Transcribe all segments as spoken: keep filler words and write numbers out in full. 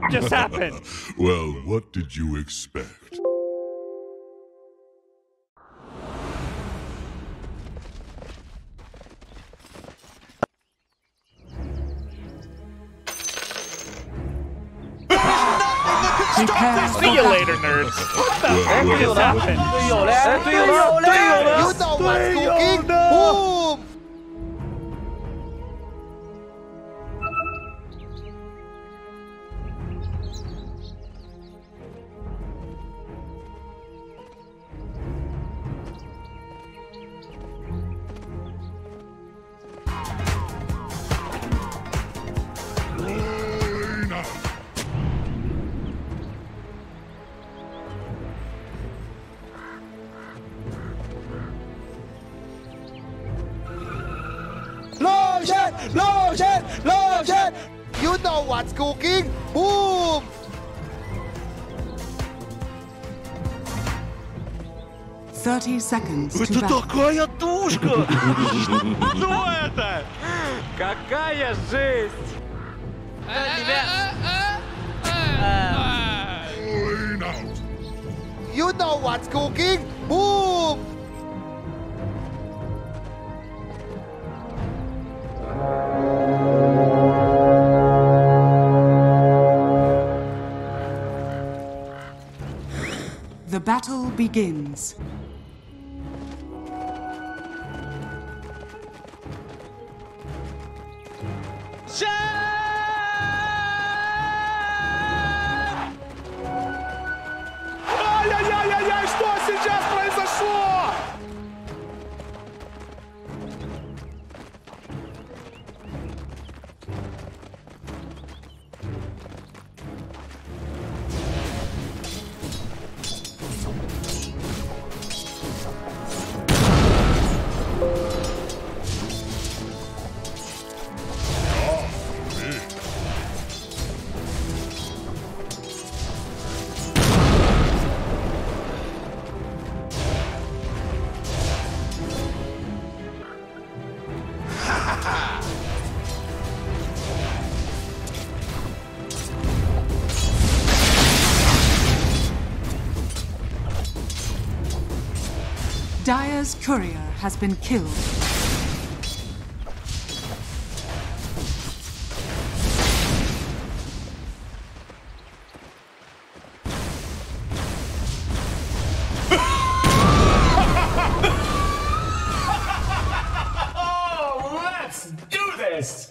just happened? Well, what did you expect? See you later, nerds. What the Well, heck well, just what happened? You know what's cooking? Boom! Lotion! Lotion! Lotion! You know what's cooking? Boom! Thirty seconds to Это battle. такая тушка! Что это? Какая жесть! You know what's cooking? Boom! The battle begins. Ай-яй-яй-яй-яй, что сейчас произошло? Dire's courier has been killed. Oh, let's do this!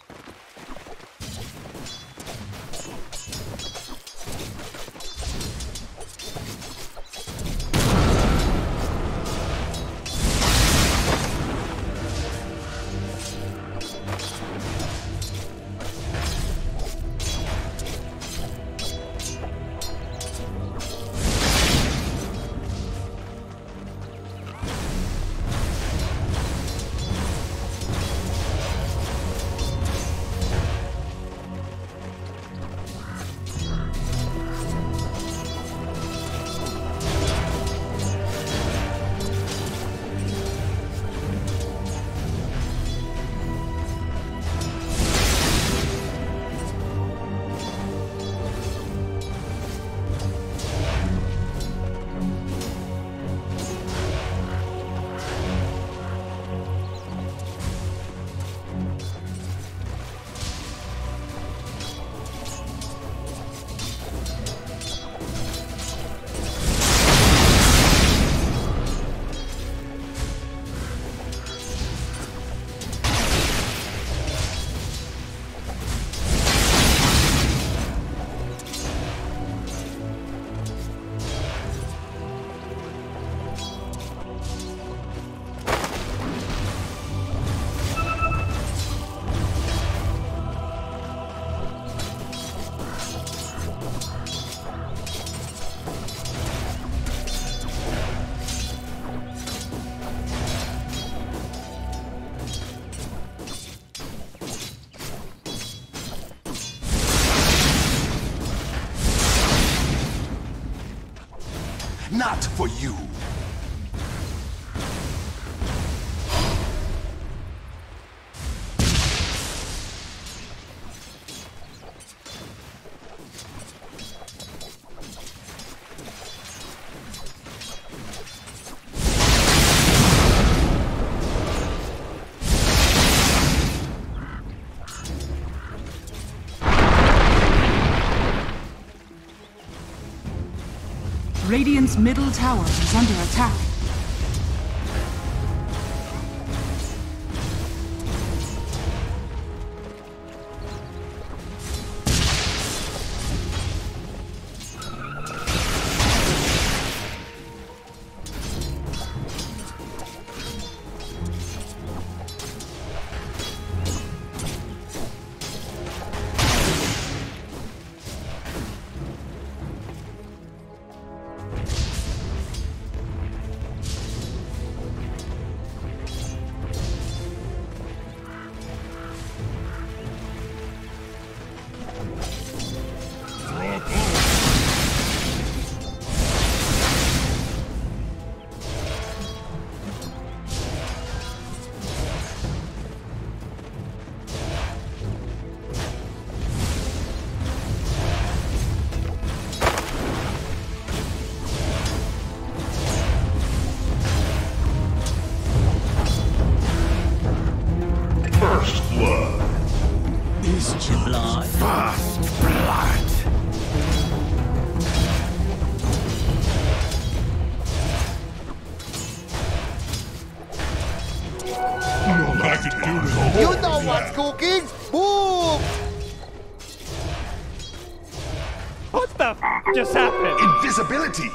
Not for you. Radiant's middle tower is under attack. You know what's cooking? Boom! What the f just happened? Invisibility!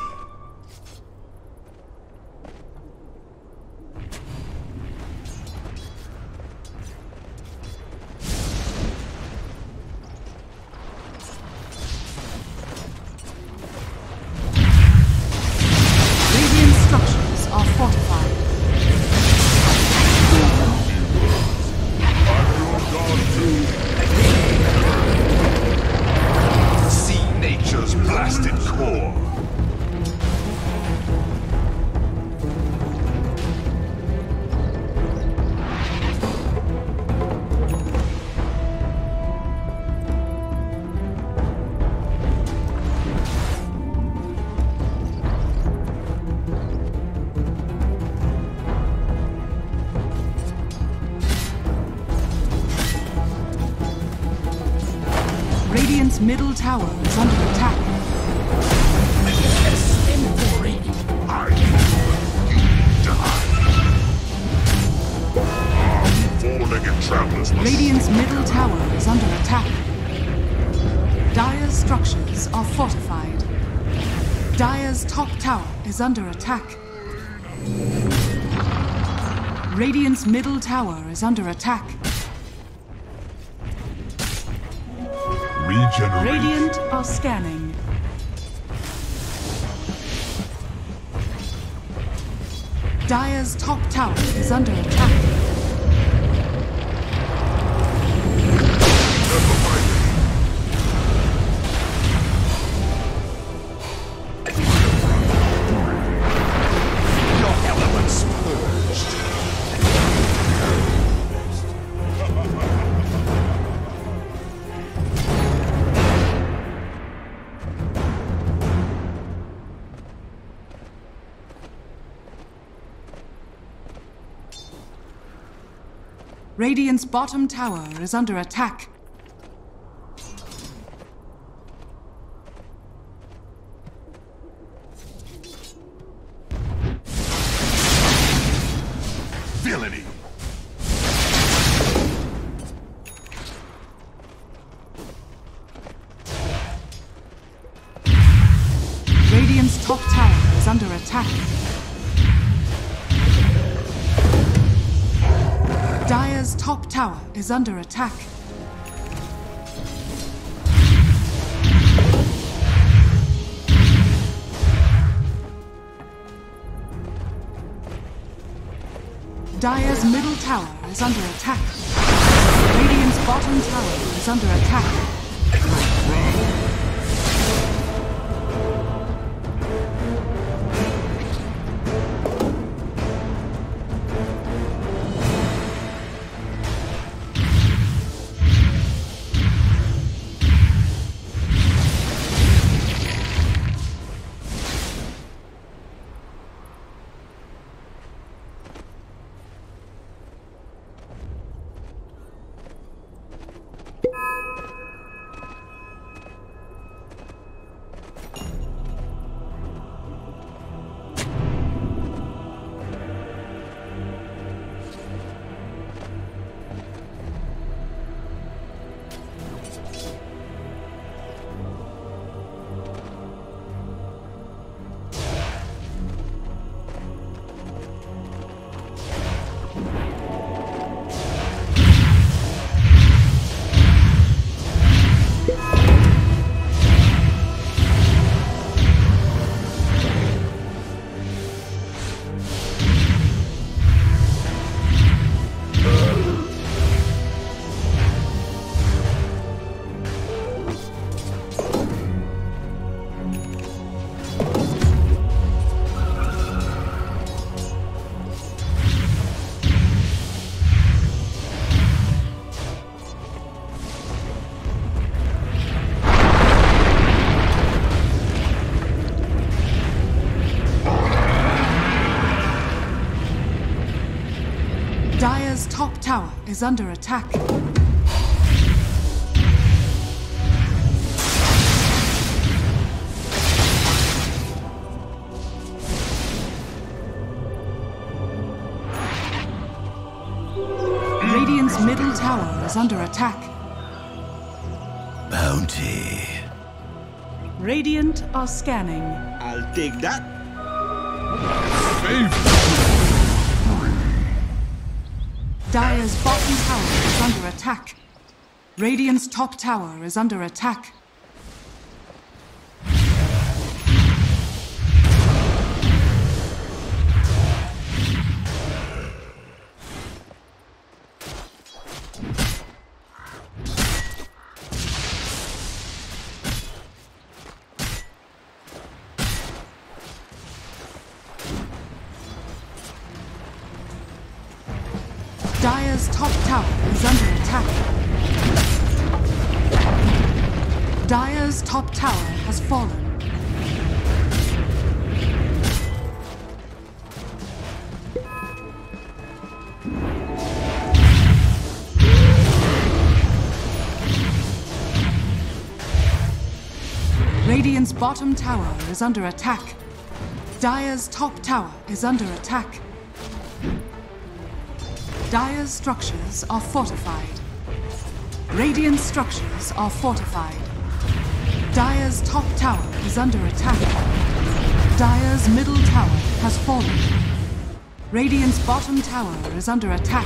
Radiant structures are fortified. See nature's blasted core. Radiant's middle tower is under attack. Four-legged travelers must Radiant's middle tower is under attack. Dire's structures are fortified. Dire's top tower is under attack. Radiant's middle tower is under attack. regenerate. Radiant are scanning. Dire's top tower is under attack. Radiant's bottom tower is under attack. Villainy! Radiant's top tower is under attack. Dire's top tower is under attack. Dire's middle tower is under attack. Radiant's bottom tower is under attack. is under attack. Radiant's middle tower is under attack. Bounty. Radiant are scanning. I'll take that. Dire's bottom tower is under attack. Radiant's top tower is under attack. Dire's top tower is under attack. Dire's top tower has fallen. Radiant's bottom tower is under attack. Dire's top tower is under attack. Dire's structures are fortified. Radiant structures are fortified. Dire's top tower is under attack. Dire's middle tower has fallen. Radiant's bottom tower is under attack.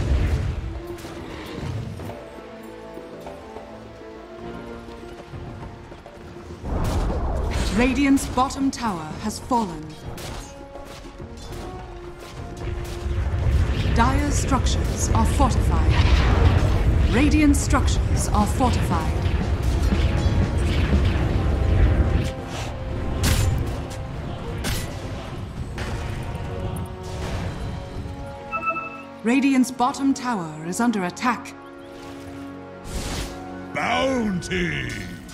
Radiant's bottom tower has fallen. Dire's structures are fortified. Radiant structures are fortified. Radiant's bottom tower is under attack. Bounty.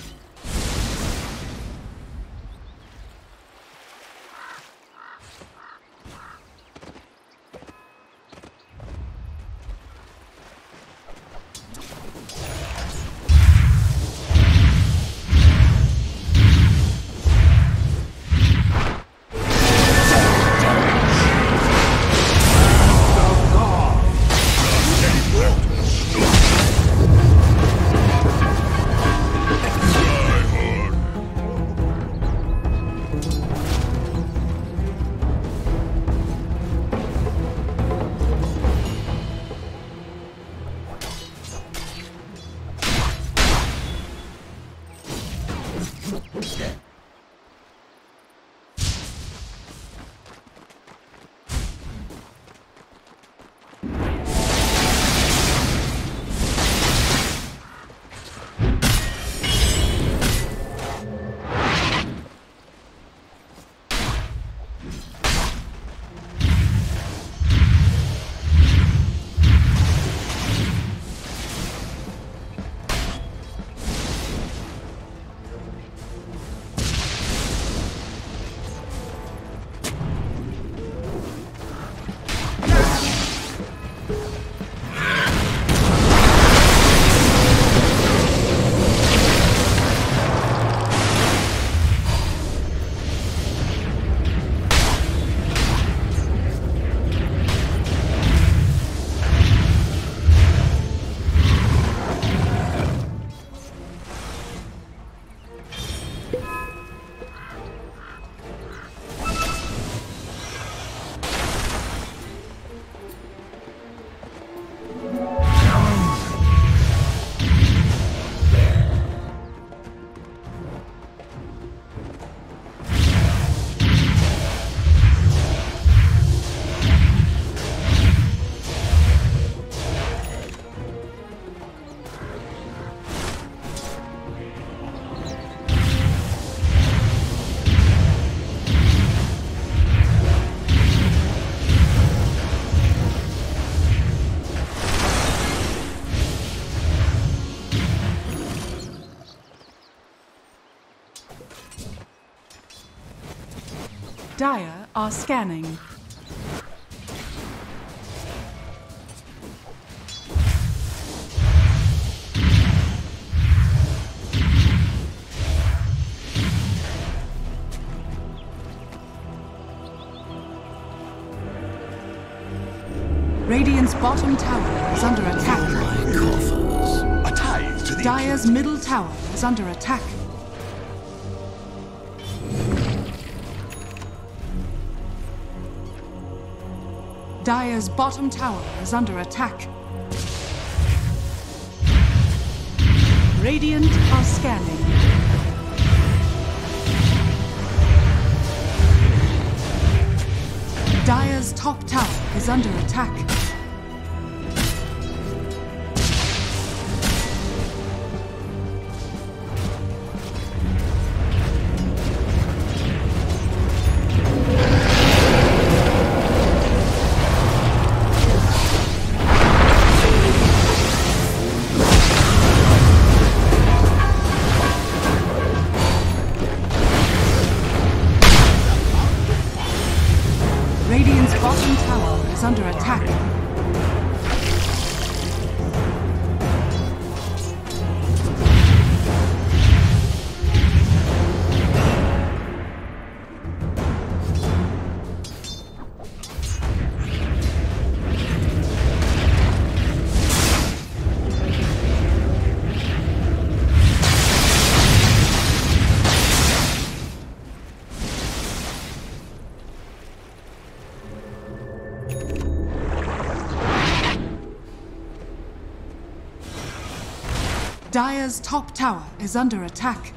Dire are scanning. bottom tower is under attack. A tithe to the Dire's middle tower is under attack. Dire's bottom tower is under attack. Radiant are scanning. Dire's top tower is under attack. Radiant's bottom tower is under attack. Dire's top tower is under attack.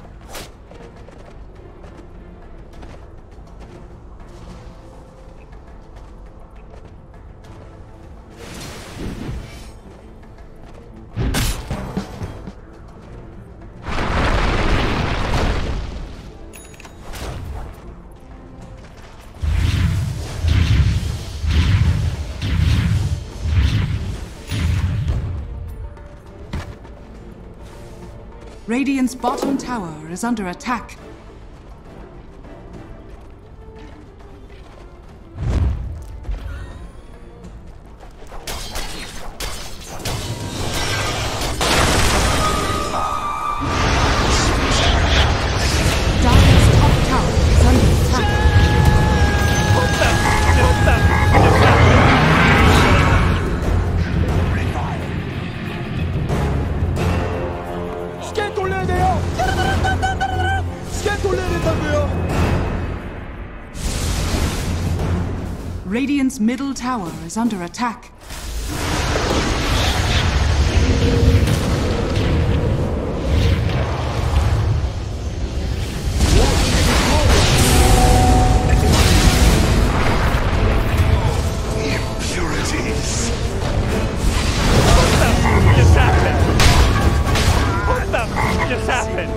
Radiant's bottom tower is under attack. Dire's top tower is under attack. 스캔 돌려야 돼요. 스캔 돌려야 된다고요. Radiant's middle tower is under attack. impurities. Just happened? What the f just happened?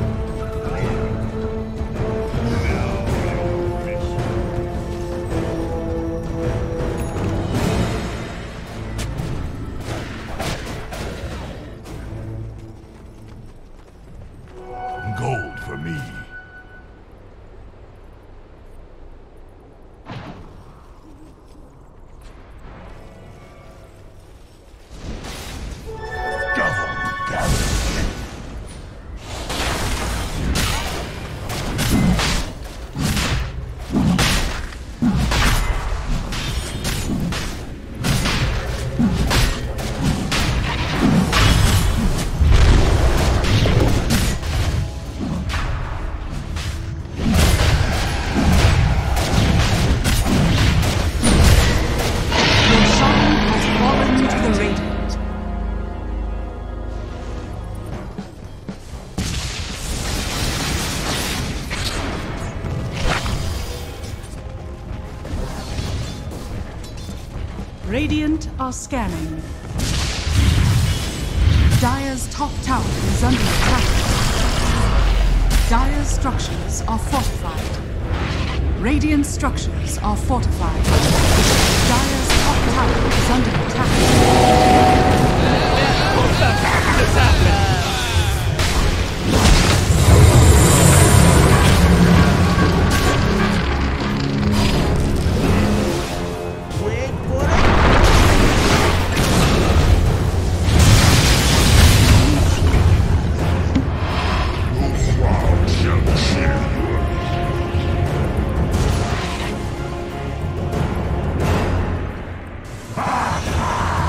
Gold for me. Double damage. Your song has fallen to the Radiant. Radiant are scanning. Dire's top tower is under attack. Dire's structures are fortified. Radiant structures are fortified. Dire's top tower is under attack. What the f just happened? Wait for it. Wow, shall share. Ha ha!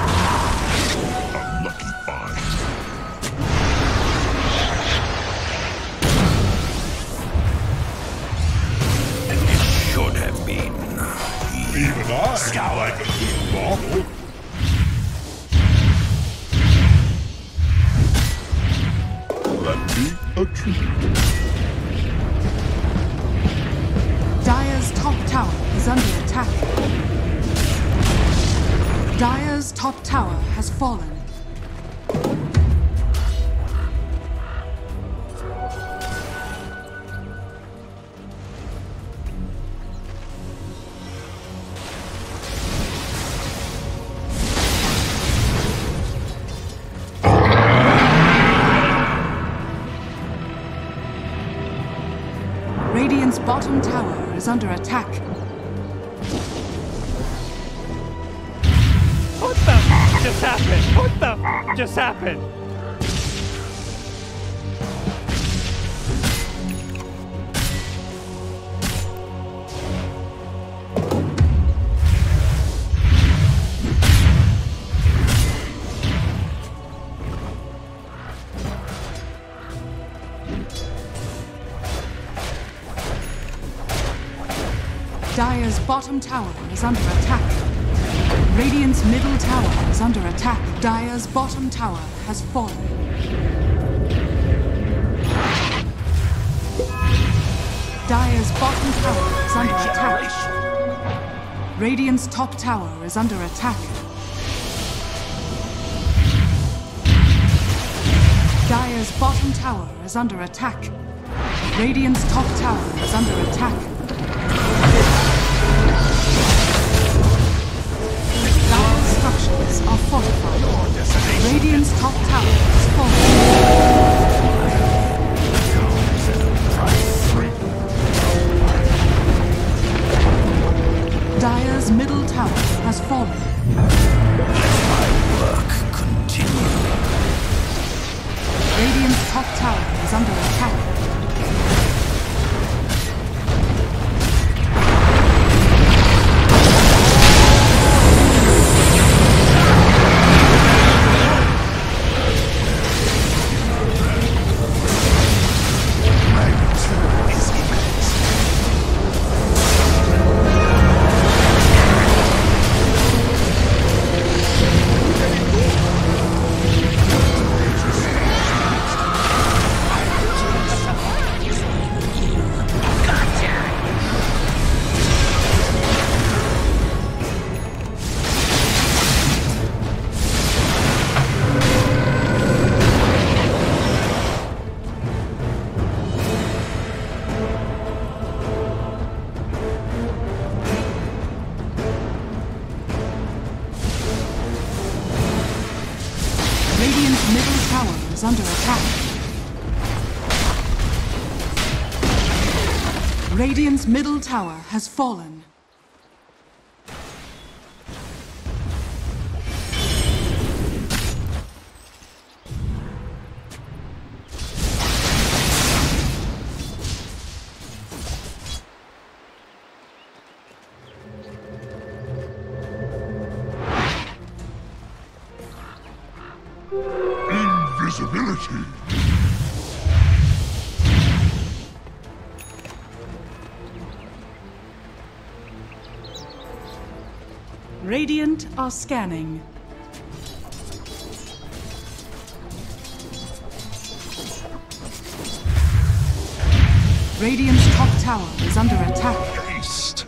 Scoured immortal. Let me a treat. Dire's top tower is under attack. Dire's top tower has fallen. Radiant's bottom tower is under attack. What the f just happened? What the f just happened? Dire's bottom tower is under attack. Radiant's middle tower is under attack. Dire's bottom tower has fallen. Dire's bottom tower is under attack. Radiant's top tower is under attack. Dire's bottom tower is under attack. Radiant's top tower is under attack. Dire's structures are fortified. Radiant's top tower is fallen. Dire's middle tower has fallen. My work continue. Radiant's top tower is under attack. Radiant's middle tower is under attack. Radiant's middle tower has fallen. Invisibility. Radiant are scanning. Radiant's top tower is under attack. Haste.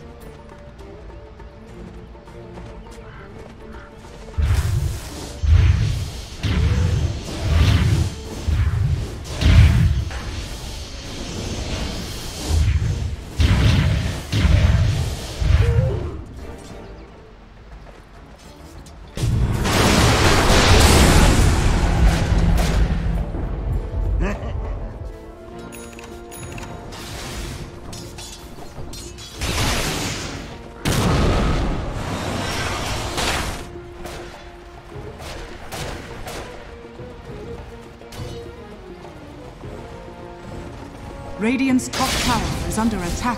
Radiant's top tower is under attack.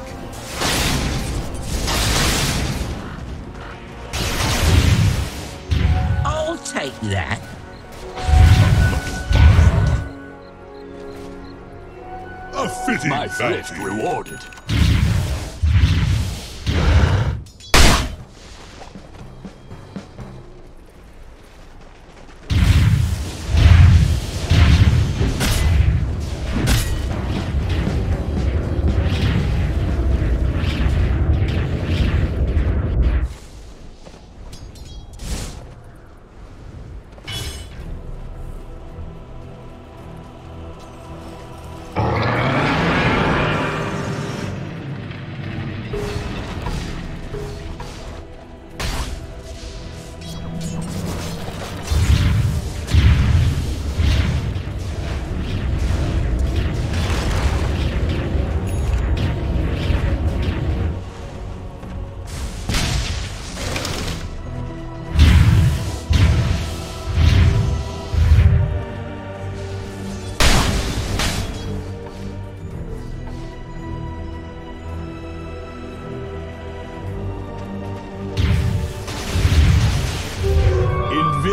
I'll take that. A fitting My thrift bounty. rewarded.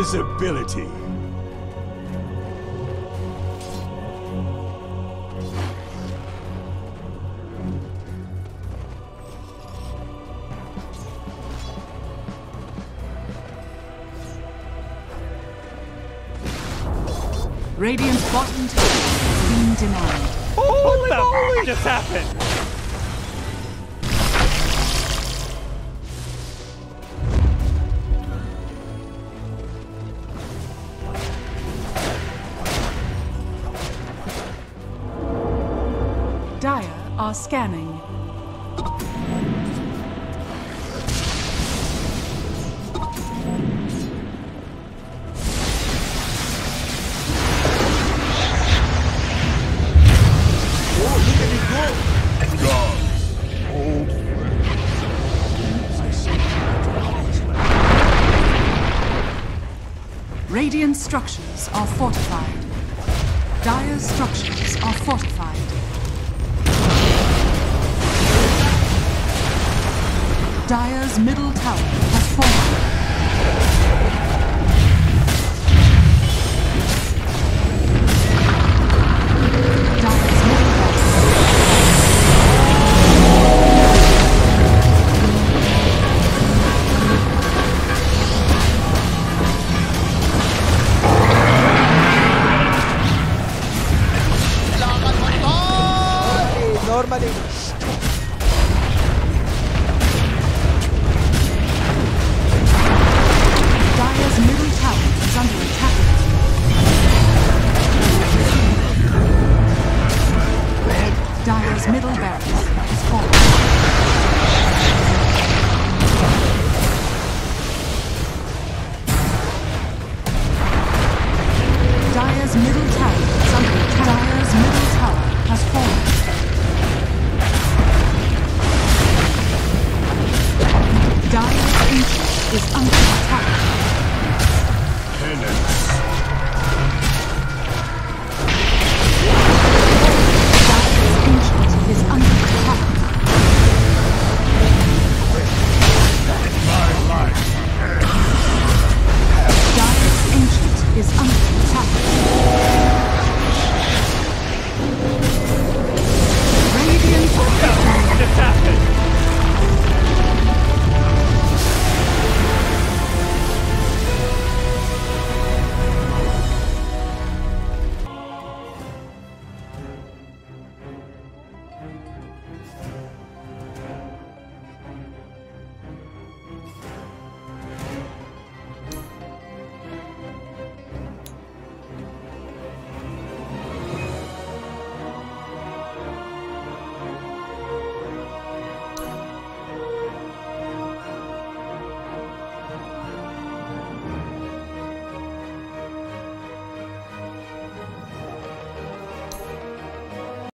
Invisibility. Radiant's bottom tower has been denied. What the f just happened? Dire are scanning. Radiant structures are fortified. Dire's structures are fortified. Dire's middle tower has fallen.